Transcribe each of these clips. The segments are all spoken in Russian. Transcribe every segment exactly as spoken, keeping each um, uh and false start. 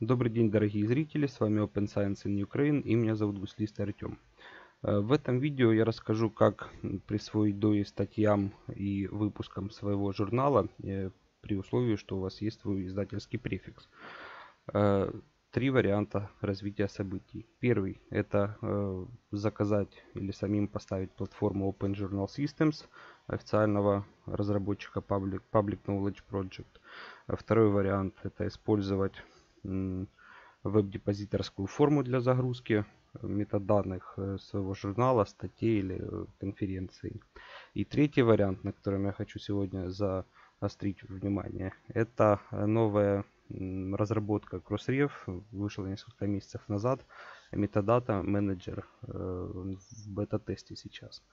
Добрый день, дорогие зрители, с вами Open Science in Ukraine и меня зовут Гуслист Артем. В этом видео я расскажу, как присвоить дои статьям и выпускам своего журнала при условии, что у вас есть свой издательский префикс. Три варианта развития событий. Первый – это заказать или самим поставить платформу Open Journal Systems, официального разработчика Public, Public Knowledge Project. Второй вариант – это использовать веб-депозиторскую форму для загрузки метаданных своего журнала, статей или конференций. И третий вариант, на котором я хочу сегодня заострить внимание, это новая разработка Crossref, вышла несколько месяцев назад, Metadata Manager в бета-тесте сейчас.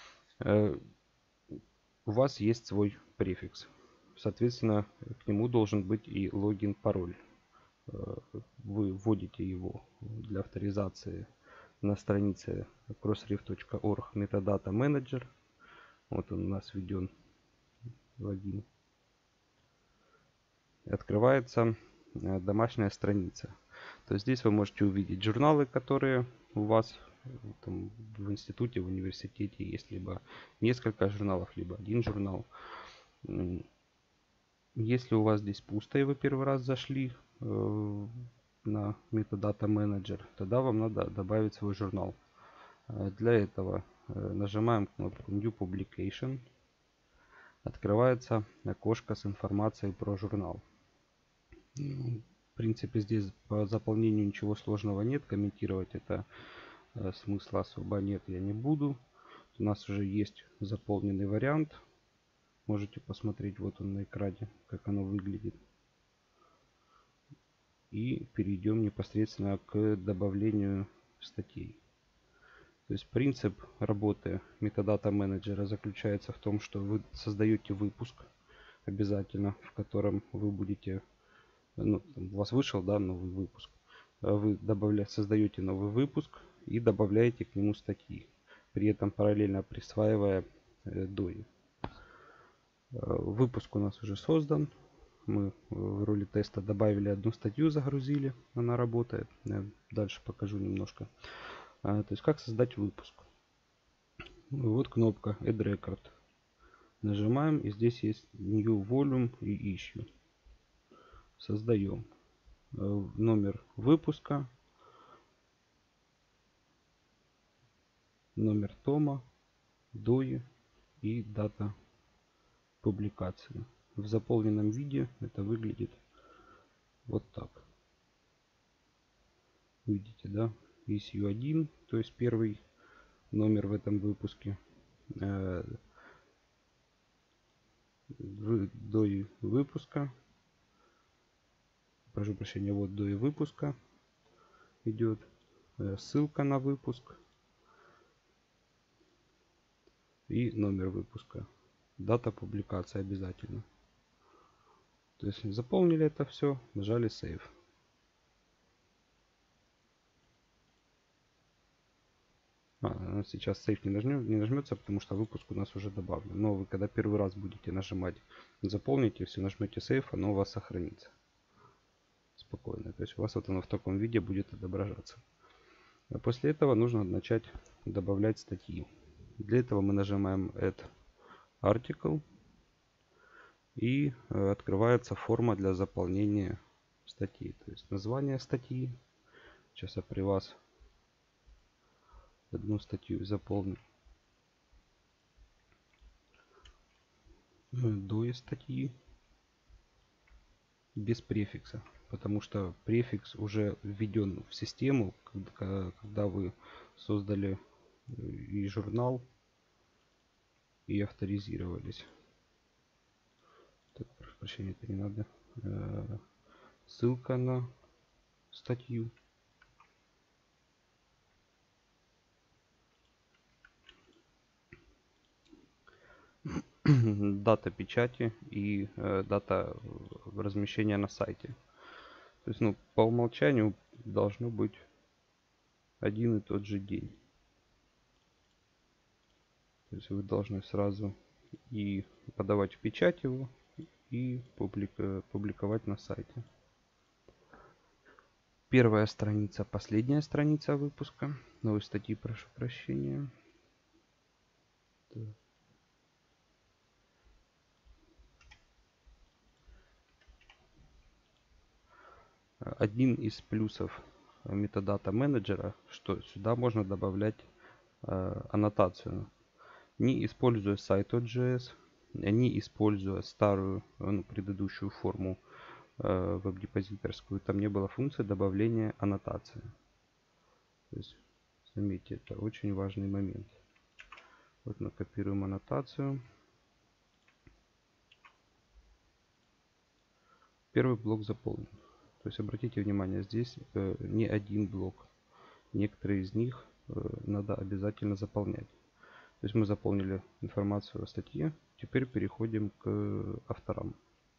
У вас есть свой префикс. Соответственно, к нему должен быть и логин, пароль. Вы вводите его для авторизации на странице crossref точка org Metadata Manager. Вот он у нас введен логин. Открывается домашняя страница. То есть здесь вы можете увидеть журналы, которые у вас там, в институте, в университете есть либо несколько журналов, либо один журнал. Если у вас здесь пусто и вы первый раз зашли э, на Metadata Manager, тогда вам надо добавить свой журнал. Для этого э, нажимаем кнопку New Publication. Открывается окошко с информацией про журнал. В принципе, здесь по заполнению ничего сложного нет. Комментировать это э, смысла особо нет, я не буду. У нас уже есть заполненный вариант. Можете посмотреть, вот он на экране, как оно выглядит. И перейдем непосредственно к добавлению статей. То есть принцип работы Metadata менеджера заключается в том, что вы создаете выпуск обязательно, в котором вы будете, ну, у вас вышел, да, новый выпуск. Вы добавляете, создаете новый выпуск и добавляете к нему статьи, при этом параллельно присваивая э, дои. Выпуск у нас уже создан. Мы в роли теста добавили одну статью, загрузили. Она работает. Я дальше покажу немножко. То есть как создать выпуск. Вот кнопка Add Record. Нажимаем, и здесь есть New Volume и Issue. Создаем номер выпуска, номер тома, дои и дата публикации. В заполненном виде это выглядит вот так. Видите, да? Issue один, то есть первый номер в этом выпуске. Дои выпуска. Прошу прощения, вот дои выпуска идет. Ссылка на выпуск. И номер выпуска. Дата публикации обязательно. То есть заполнили это все, нажали Save. А, сейчас Save не, нажмем, не нажмется, потому что выпуск у нас уже добавлен. Но вы когда первый раз будете нажимать заполните, все нажмете Save, оно у вас сохранится. Спокойно. То есть у вас вот оно в таком виде будет отображаться. А после этого нужно начать добавлять статьи. Для этого мы нажимаем Add Article. И э, открывается форма для заполнения статьи. То есть название статьи. Сейчас я при вас одну статью заполню. Дои статьи. Без префикса. Потому что префикс уже введен в систему, когда, когда вы создали и журнал, и авторизировались. Так, прошу прощения, это не надо. Ссылка на статью. Дата печати и э, дата размещения на сайте. То есть, ну, по умолчанию должно быть один и тот же день. То есть вы должны сразу и подавать в печать его, и публика, публиковать на сайте. Первая страница, последняя страница выпуска. Новой статьи, прошу прощения. Один из плюсов метадата менеджера, что сюда можно добавлять э, аннотацию. Не используя сайт.js, не используя старую, ну, предыдущую форму э, веб-депозиторскую, там не было функции добавления аннотации. То есть, заметьте, это очень важный момент. Вот мы копируем аннотацию. Первый блок заполнен. То есть обратите внимание, здесь э, не один блок. Некоторые из них э, надо обязательно заполнять. То есть мы заполнили информацию о статье. Теперь переходим к авторам.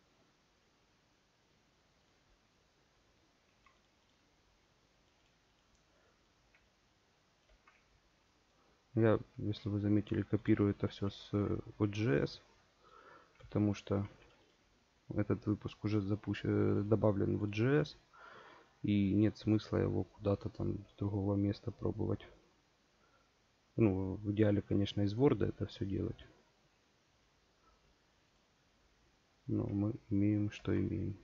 Я, если вы заметили, копирую это все с Node.js, потому что этот выпуск уже запущен, добавлен в Node.js, и нет смысла его куда-то там с другого места пробовать. Ну, в идеале, конечно, из Word это все делать. Но мы имеем, что имеем.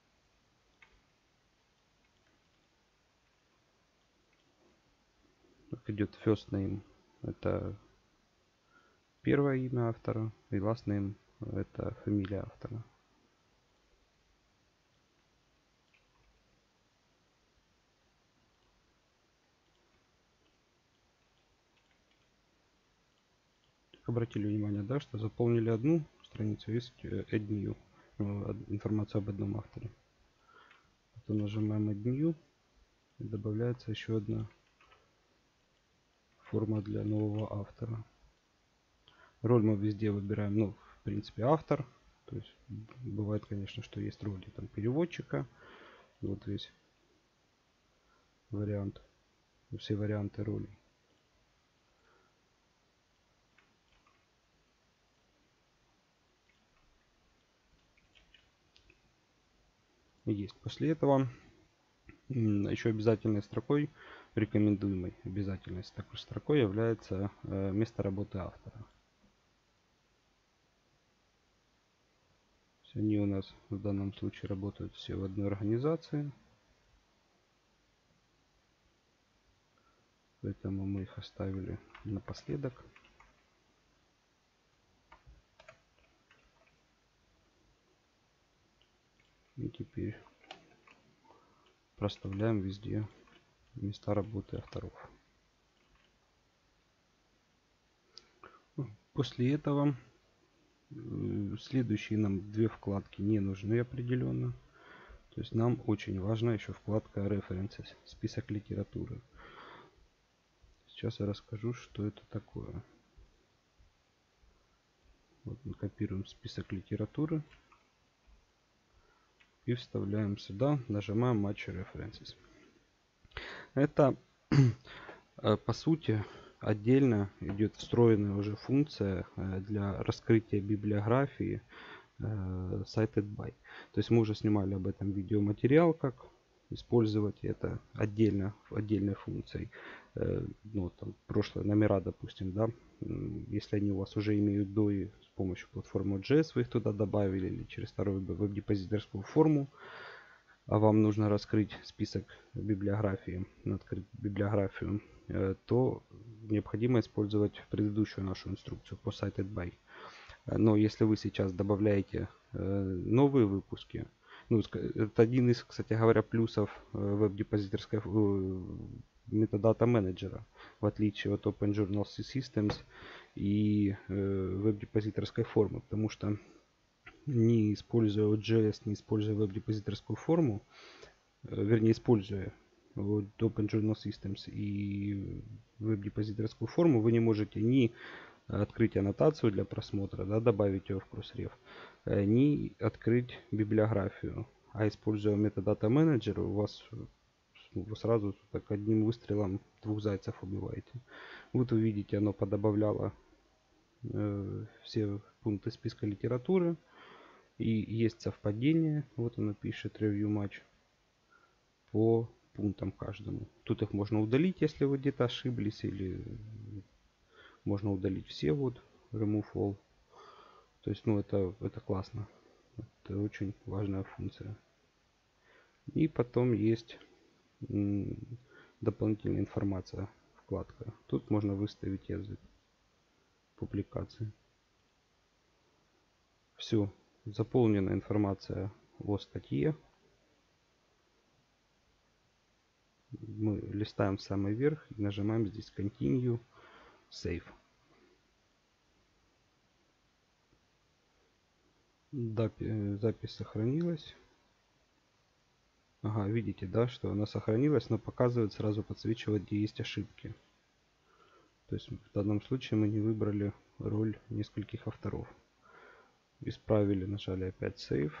Так идет first name. Это первое имя автора. И last name это фамилия автора. Обратили внимание, да, что заполнили одну страницу, есть add new, информация об одном авторе. Потом нажимаем add new, и добавляется еще одна форма для нового автора. Роль мы везде выбираем, ну, в принципе, автор. То есть бывает, конечно, что есть роли там переводчика. Вот весь вариант, все варианты ролей. Есть. После этого еще обязательной строкой, рекомендуемой обязательной такой строкой является э, место работы автора. Они у нас в данном случае работают все в одной организации. Поэтому мы их оставили напоследок. И теперь проставляем везде места работы авторов. После этого следующие нам две вкладки не нужны определенно. То есть нам очень важна еще вкладка References, список литературы. Сейчас я расскажу, что это такое. Вот мы копируем список литературы и вставляем сюда, нажимаем Match References. Это по сути отдельно идет встроенная уже функция для раскрытия библиографии Cited by. То есть мы уже снимали об этом видеоматериал, как использовать это отдельно, отдельной функцией. Ну, там, прошлые номера, допустим, да, если они у вас уже имеют дои с помощью платформы Node.js, вы их туда добавили, или через старую веб-депозиторскую форму, а вам нужно раскрыть список библиографии, открыть библиографию, то необходимо использовать предыдущую нашу инструкцию по Cited by. Но если вы сейчас добавляете новые выпуски, ну, это один из, кстати говоря, плюсов веб-депозиторской метадата менеджера, в отличие от OpenJournal Systems и веб-депозиторской формы, потому что не используя Node.js, не используя веб-депозиторскую форму, вернее, используя OpenJournal Systems и веб-депозиторскую форму, вы не можете ни открыть аннотацию для просмотра, да, добавить ее в Crossref, ни открыть библиографию. А используя метадата менеджер, у вас вы сразу так одним выстрелом двух зайцев убиваете. Вот вы видите, оно подобавляло э, все пункты списка литературы. И есть совпадение. Вот оно пишет review match по пунктам каждому. Тут их можно удалить, если вы где-то ошиблись, или можно удалить все. Вот remove all. То есть, ну, это, это классно. Это очень важная функция. И потом есть дополнительная информация, вкладка. Тут можно выставить язык публикации. Все. Заполнена информация о статье. Мы листаем в самый верх и нажимаем здесь Continue, Save. Запись сохранилась. Ага, видите, да, что она сохранилась, но показывает, сразу подсвечивает, где есть ошибки. То есть в данном случае мы не выбрали роль нескольких авторов. Исправили, нажали опять Save.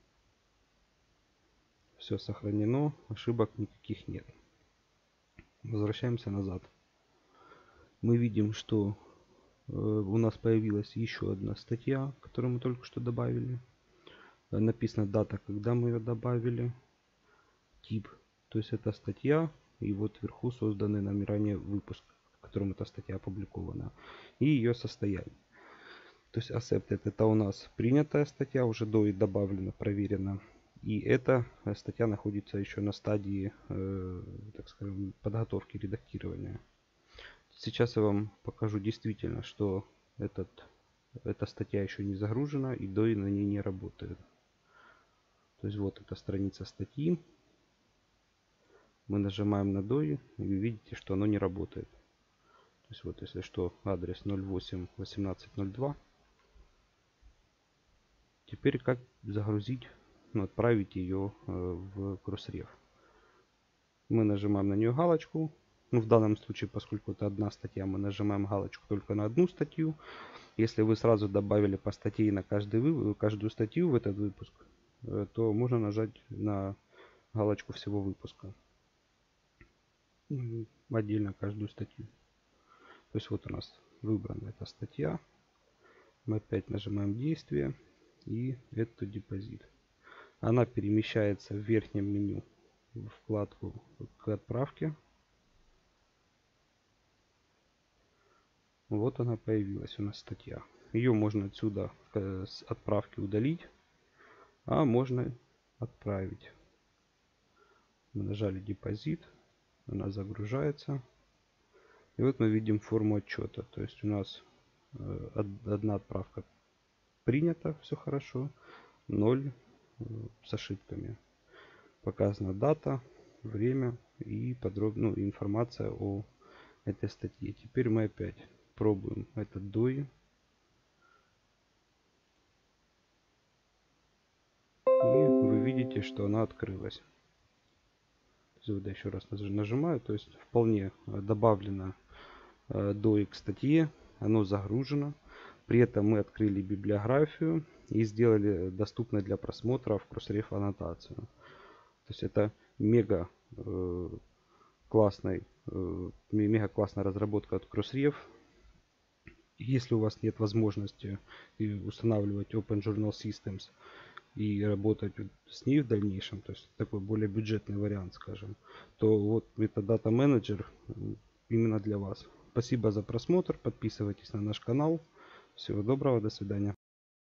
Все сохранено, ошибок никаких нет. Возвращаемся назад. Мы видим, что э, у нас появилась еще одна статья, которую мы только что добавили. Э, написана дата, когда мы ее добавили. Тип, то есть это статья, и вот вверху созданный нами ранее выпуск, в котором эта статья опубликована, и ее состояние. То есть accepted это у нас принятая статья, уже до и добавлена, проверена. И эта статья находится еще на стадии, э, так скажем, подготовки редактирования. Сейчас я вам покажу действительно, что этот, эта статья еще не загружена и до и на ней не работает. То есть вот эта страница статьи. Мы нажимаем на дой, и вы видите, что оно не работает. То есть вот, если что, адрес ноль восемь восемнадцать ноль два. Теперь как загрузить, ну, отправить ее э, в Crossref. Мы нажимаем на нее галочку. Ну, в данном случае, поскольку это одна статья, мы нажимаем галочку только на одну статью. Если вы сразу добавили по статье на каждый вы, каждую статью в этот выпуск, э, то можно нажать на галочку всего выпуска. Отдельно каждую статью. То есть вот у нас выбрана эта статья. Мы опять нажимаем действие. И это депозит. Она перемещается в верхнем меню в вкладку к отправке. Вот она появилась у нас статья. Ее можно отсюда с отправки удалить, а можно отправить. Мы нажали депозит. Она загружается. И вот мы видим форму отчета. То есть у нас одна отправка принята, все хорошо. ноль с ошибками. Показана дата, время и подробная, ну, информация о этой статье. Теперь мы опять пробуем этот дой. И вы видите, что она открылась. Сюда еще раз нажимаю. То есть вполне добавлено дой к статье. Оно загружено. При этом мы открыли библиографию и сделали доступной для просмотра в Crossref аннотацию. То есть это мега э, классный, э, мега классная разработка от Crossref. Если у вас нет возможности устанавливать Open Journal Systems и работать с ней в дальнейшем, то есть такой более бюджетный вариант, скажем, то вот Metadata Manager именно для вас. Спасибо за просмотр, подписывайтесь на наш канал. Всего доброго, до свидания.